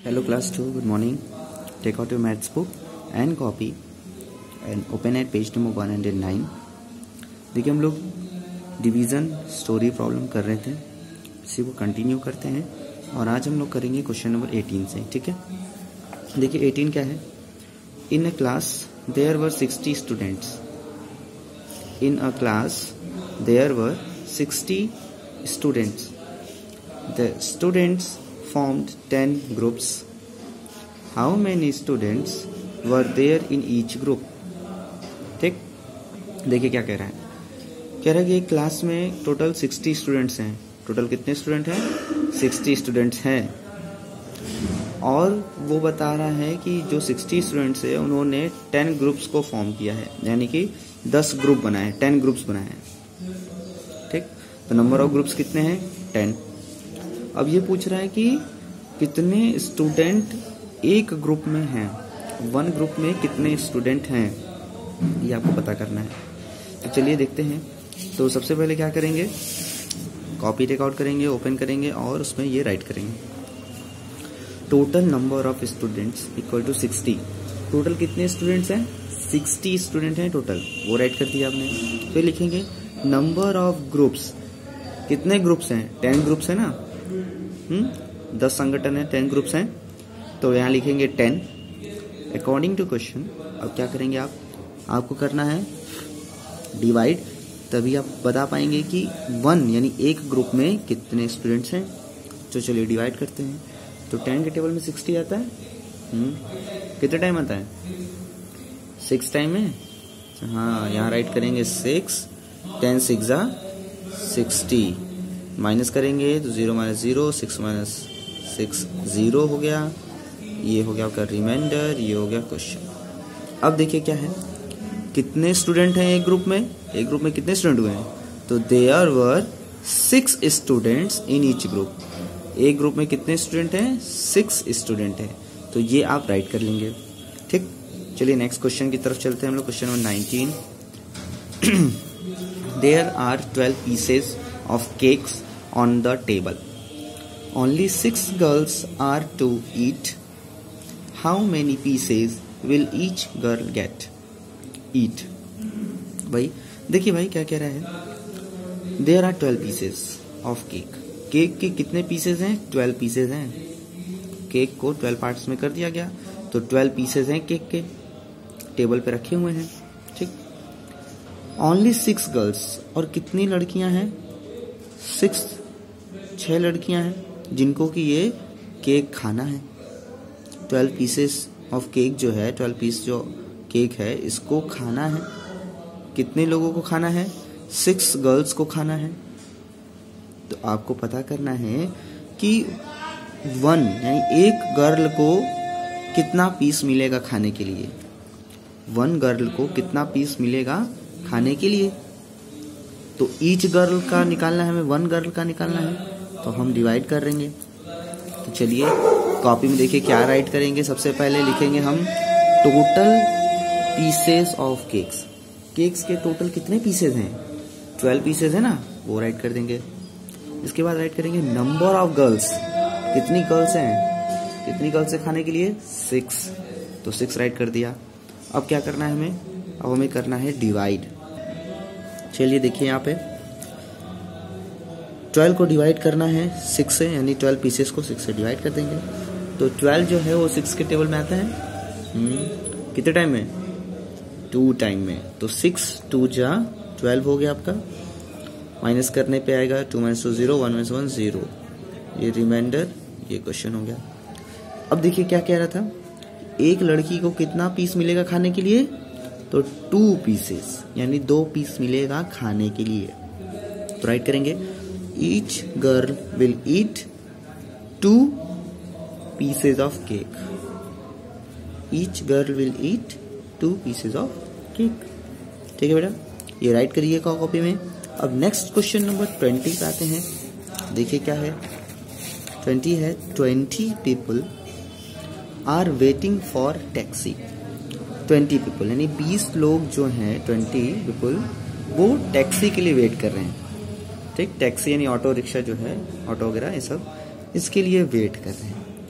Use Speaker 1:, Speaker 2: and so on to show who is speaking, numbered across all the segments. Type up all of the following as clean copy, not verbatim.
Speaker 1: Hello class 2, good morning. Take out your maths book and copy and open at page number 109. देखिए हम लोग division story problem कर रहे थे, इसी को कंटिन्यू करते हैं और आज हम लोग करेंगे क्वेश्चन नंबर 18 से. ठीक है, देखिए 18 क्या है. In a class there were 60 students. In a class there were 60 students. The students formed 10 groups. How many students were there in each group? ठीक, देखिए क्या कह रहा है. कह रहा है कि एक क्लास में टोटल 60 स्टूडेंट्स हैं. टोटल कितने स्टूडेंट हैं? 60 स्टूडेंट्स हैं. और वो बता रहा है कि जो 60 स्टूडेंट्स हैं उन्होंने 10 ग्रुप्स को फॉर्म किया है, यानी कि 10 ग्रुप बनाए, 10 ग्रुप्स बनाए हैं. ठीक, तो नंबर ऑफ ग्रुप्स कितने हैं? 10. अब ये पूछ रहा है कि कितने स्टूडेंट एक ग्रुप में हैं, वन ग्रुप में कितने स्टूडेंट हैं, ये आपको पता करना है. तो चलिए देखते हैं. तो सबसे पहले क्या करेंगे, कॉपी टेक आउट करेंगे, ओपन करेंगे और उसमें ये राइट करेंगे. Total number of students equal to 60. टोटल कितने स्टूडेंट्स हैं? 60 स्टूडेंट हैं टोटल, वो राइट कर दिया आपने. फिर लिखेंगे नंबर ऑफ ग्रुप्स. कितने ग्रुप्स हैं? 10 ग्रुप्स है ना. 10 संगठन है, 10 ग्रुप्स हैं, तो यहाँ लिखेंगे 10 अकॉर्डिंग टू क्वेश्चन. अब क्या करेंगे आप, आपको करना है डिवाइड, तभी आप बता पाएंगे कि 1 यानी एक ग्रुप में कितने स्टूडेंट्स हैं. तो चलिए डिवाइड करते हैं. तो 10 के टेबल में 60 आता है. कितने टाइम आता है? 6 टाइम है. हाँ, यहाँ राइट करेंगे 6. 10 6 जा 60. माइनस करेंगे तो 0 - 0, 6 - 6 0 हो गया. ये हो गया आपका रिमाइंडर, ये हो गया क्वेश्चन. अब देखिए क्या है, कितने स्टूडेंट हैं एक ग्रुप में. एक ग्रुप में कितने स्टूडेंट हुए हैं? तो there were 6 students in each group. एक ग्रुप में कितने स्टूडेंट हैं? 6 स्टूडेंट हैं. तो ये आप राइट कर लेंगे. ठीक, चलिए नेक्स्ट क्वेश्चन की तरफ चलते हैं हम लोग. Question number 19. There are 12 pieces of cakes on the table. Only 6 girls are to eat. How many pieces will each girl get? Eat. भाई देखिए भाई क्या कह रहा है. There are 12 pieces of cake. Cake के कितने पीसेज हैं? 12 पीसेज हैं. केक को 12 पार्ट्स में कर दिया गया, तो 12 पीसेज हैं केक के, टेबल पे रखे हुए हैं. ठीक, ओनली 6 गर्ल्स. और कितनी लड़कियां हैं? 6 लड़कियां हैं जिनको कि ये केक खाना है. 12 पीसेस ऑफ केक जो है, 12 पीस जो केक है, इसको खाना है. कितने लोगों को खाना है? 6 गर्ल्स को खाना है. तो आपको पता करना है कि 1 यानी एक गर्ल को कितना पीस मिलेगा खाने के लिए. 1 गर्ल को कितना पीस मिलेगा खाने के लिए. तो ईच गर्ल का निकालना है, हमें 1 गर्ल का निकालना है, तो हम डिवाइड कर देंगे. तो चलिए कॉपी में देखिए क्या राइट करेंगे. सबसे पहले लिखेंगे हम total pieces of cakes. Cakes के टोटल कितने पीसेस हैं? 12 पीसेस है ना, वो राइट कर देंगे. इसके बाद राइट करेंगे नंबर ऑफ गर्ल्स. कितनी गर्ल्स हैं? कितनी गर्ल्स है खाने के लिए? 6. तो 6 राइट कर दिया. अब क्या करना है हमें? अब हमें करना है डिवाइड. चलिए देखिए यहाँ पे 12 को डिवाइड करना है 6 से, यानी 12 पीसेस को 6 से डिवाइड कर देंगे. तो 12 जो है वो 6 के टेबल में आता है. कितने टाइम में? 2 टाइम में. तो 6 2 जा 12 हो गया आपका. माइनस करने पे आएगा 2 - 2 0, 1 - 1 0. ये रिमाइंडर, ये क्वेश्चन हो गया. अब देखिए क्या कह रहा था, एक लड़की को कितना पीस मिलेगा खाने के लिए? तो 2 पीसेस, यानी 2 पीस मिलेगा खाने के लिए. तो राइट करेंगे each girl will eat 2 pieces of cake. Each girl will eat 2 pieces of cake. ठीक है बेटा, ये राइट करिए कॉपी में. अब नेक्स्ट क्वेश्चन नंबर 20 पे आते हैं. देखिए क्या है. 20 है 20 people are waiting for taxi. 20 people यानी 20 लोग जो हैं, 20 पीपल वो टैक्सी के लिए वेट कर रहे हैं. ठीक, टैक्सी यानी ऑटो रिक्शा जो है, ऑटो वगैरह ये सब, इसके लिए वेट कर रहे हैं.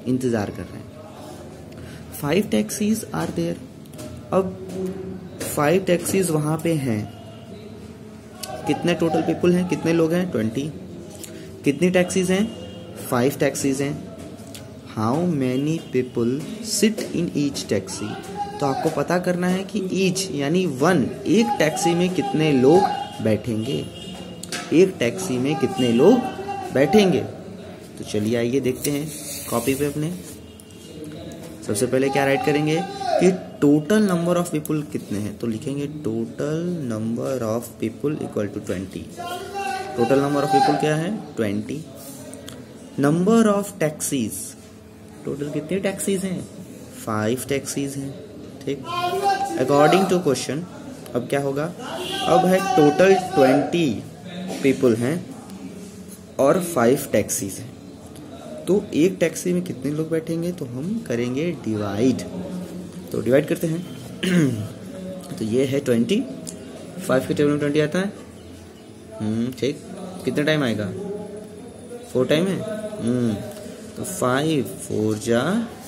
Speaker 1: इंतजार कर रहे हैं। 5 टैक्सीज आर देयर। अब 5 टैक्सीज वहां पे हैं। कितने टोटल पीपल हैं, कितने लोग हैं, 20। कितनी टैक्सीज हैं, 5 टैक्सीज हैं। How many people sit in each taxi. तो आपको पता करना है कि ईच यानी 1, एक टैक्सी में कितने लोग बैठेंगे, एक टैक्सी में कितने लोग बैठेंगे। तो चलिए आइए देखते हैं कॉपी पे अपने। सबसे पहले क्या राइट करेंगे कि टोटल नंबर ऑफ पीपल कितने हैं, तो लिखेंगे total number of people equal to 20। Total number of people क्या है, 20। नंबर ऑफ टैक्सीज, टोटल कितनी टैक्सीज हैं, 5 टैक्सीज हैं, ठीक। अकॉर्डिंग टू क्वेश्चन अब क्या होगा, अब है टोटल 20 पीपल हैं और 5 टैक्सीज हैं। तो एक टैक्सी में कितने लोग बैठेंगे, तो हम करेंगे डिवाइड। तो डिवाइड करते हैं। तो ये है 20, 5 के टेबल में 20 आता है, ठीक। कितना टाइम आएगा, 4 टाइम है। तो 5 4 जा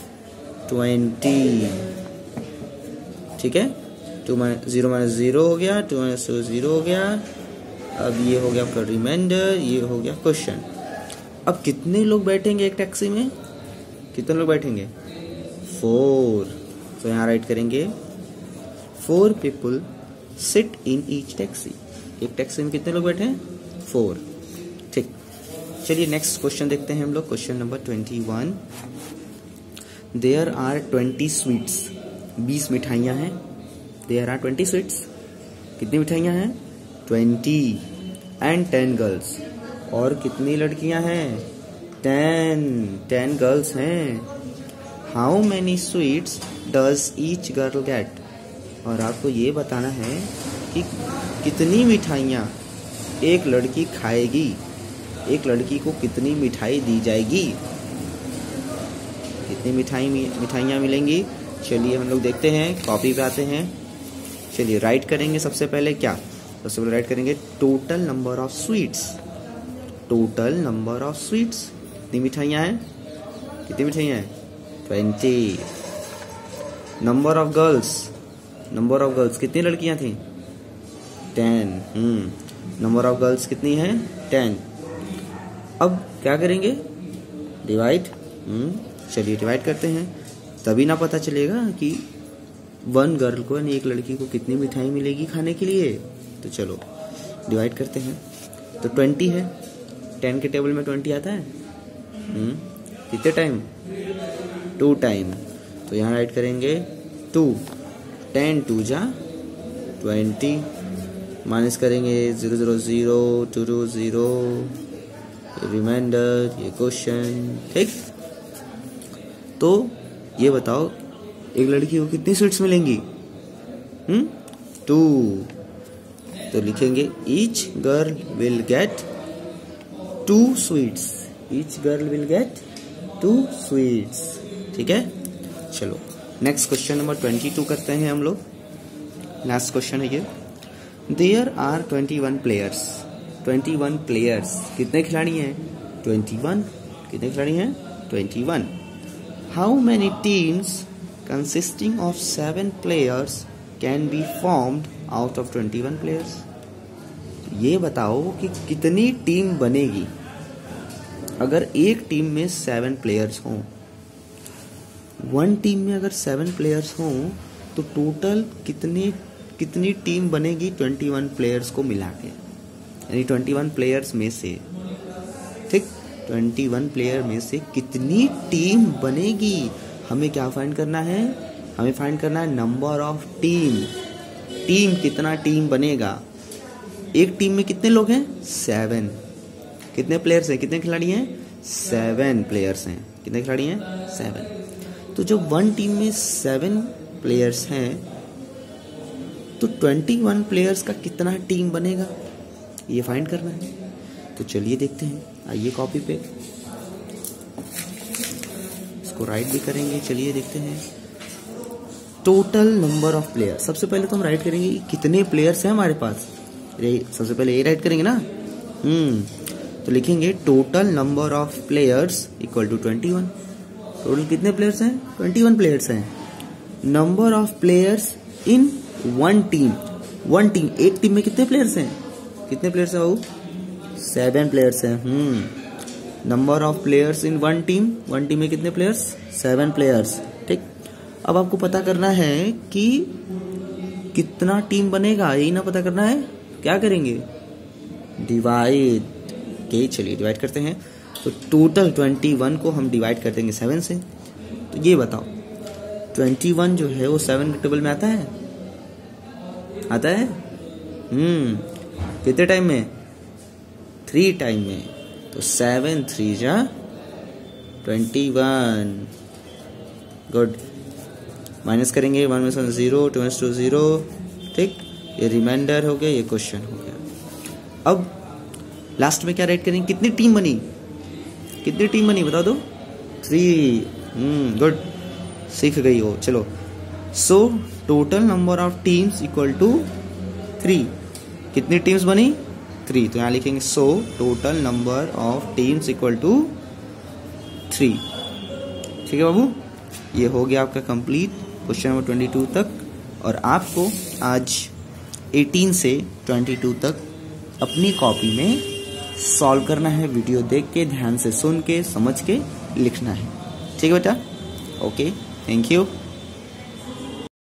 Speaker 1: 20, ठीक है। 0 - 0 हो गया, 2 - 2 0 हो गया। अब ये हो गया आपका रिमाइंडर, ये हो गया क्वेश्चन। अब कितने लोग बैठेंगे एक टैक्सी में, कितने लोग बैठेंगे, 4। तो यहाँ राइट करेंगे 4 people sit in each taxi. एक टैक्सी में कितने लोग बैठे हैं, 4, ठीक। चलिए नेक्स्ट क्वेश्चन देखते हैं हम लोग। Question number 21। There are 20 sweets. 20 मिठाइयाँ हैं। There are 20 sweets. कितनी मिठाइयाँ हैं, 20 एंड 10 गर्ल्स। और कितनी लड़कियां हैं, 10 गर्ल्स हैं। How many sweets does each girl get. और आपको ये बताना है कि कितनी मिठाइयाँ एक लड़की खाएगी, एक लड़की को कितनी मिठाई दी जाएगी, कितनी मिठाइयाँ मिलेंगी। चलिए हम लोग देखते हैं, कॉपी पे आते हैं। चलिए राइट करेंगे सबसे पहले क्या, सबसे पहले राइट करेंगे total number of sweets. Total number of sweets, कितनी मिठाइयाँ हैं, कितनी मिठाइयाँ हैं, 20। Number of girls, number of girls कितनी लड़कियाँ थी, 10। नंबर ऑफ गर्ल्स कितनी हैं, 10। अब क्या करेंगे, डिवाइड। चलिए डिवाइड करते हैं, तभी ना पता चलेगा कि 1 गर्ल को यानी एक लड़की को कितनी मिठाई मिलेगी खाने के लिए। तो चलो डिवाइड करते हैं। तो 20 है, 10 के टेबल में 20 आता है, कितने टाइम, 2 टाइम। तो यहाँ राइट करेंगे 2, 10 2 जा 20, माइनस करेंगे 0 0 0 2 2 0, रिमाइंडर, ये क्वेश्चन, ठीक। तो ये बताओ एक लड़की को कितनी स्वीट्स मिलेंगी, 2। तो लिखेंगे each girl will get 2 sweets. Each girl will get 2 sweets, ठीक है। चलो नेक्स्ट क्वेश्चन नंबर 22 करते हैं हम लोग। लास्ट क्वेश्चन है ये। There are 21 players. 21 प्लेयर्स, कितने खिलाड़ी हैं, 21। कितने खिलाड़ी हैं, 21। How many teams consisting of 7 players can be formed out of 21 players। ये बताओ कि कितनी टीम बनेगी अगर एक टीम में 7 प्लेयर्स हों। 1 टीम में अगर 7 प्लेयर्स हों तो टोटल कितनी टीम बनेगी 21 प्लेयर्स को मिला के, यानी 21 प्लेयर्स में से, ठीक, 21 प्लेयर में से कितनी टीम बनेगी। हमें क्या फाइंड करना है, हमें फाइंड करना है नंबर ऑफ टीम। टीम कितना टीम बनेगा, एक टीम में कितने लोग हैं, 7। कितने प्लेयर्स हैं, कितने खिलाड़ी हैं, 7 प्लेयर्स हैं। कितने खिलाड़ी हैं, 7। तो जब 1 टीम में 7 प्लेयर्स हैं तो 21 प्लेयर्स का कितना टीम बनेगा, ये फाइंड करना है। तो चलिए देखते हैं, आइए कॉपी पे इसको राइट भी करेंगे। चलिए देखते हैं टोटल नंबर ऑफ प्लेयर। सबसे पहले तो हम राइट करेंगे कितने प्लेयर्स हैं हमारे पास, सबसे पहले ये राइट करेंगे ना। तो लिखेंगे total number of players equal to 21। Total कितने प्लेयर्स हैं? 21 प्लेयर्स हैं। Number of players in one team, one team, एक टीम में कितने प्लेयर्स हैं? कितने प्लेयर्स हैं बाबू? 7 प्लेयर्स हैं। Number of players in one team में कितने प्लेयर्स? 7 प्लेयर्स। ठीक, अब आपको पता करना है कि कितना टीम बनेगा, यही ना पता करना है। क्या करेंगे? डिवाइड। ओके, चलिए डिवाइड करते हैं। तो टोटल 21 को हम डिवाइड कर देंगे 7 से। तो ये बताओ 21 जो है वो 7 के टेबल में आता है? आता है? कितने टाइम में? 3 टाइम में। तो 7 3 जा 21। गुड। माइनस करेंगे, 1 में 0, 2 में 0। ठीक, ये रिमाइंडर हो गया, ये क्वेश्चन हो गया। अब लास्ट में क्या राइट करेंगे? कितनी टीम बनी? कितनी टीम बनी बता दो? 3। गुड, सीख गई हो। चलो, so total number of teams equal to 3। कितनी टीम्स बनी? 3। तो यहां लिखेंगे so total number of teams equal to 3। ठीक है बाबू, ये हो गया आपका कंप्लीट क्वेश्चन नंबर 22 तक। और आपको आज 18 से 22 तक अपनी कॉपी में सॉल्व करना है। वीडियो देख के, ध्यान से सुन के, समझ के लिखना है। ठीक है बेटा? Okay, thank you.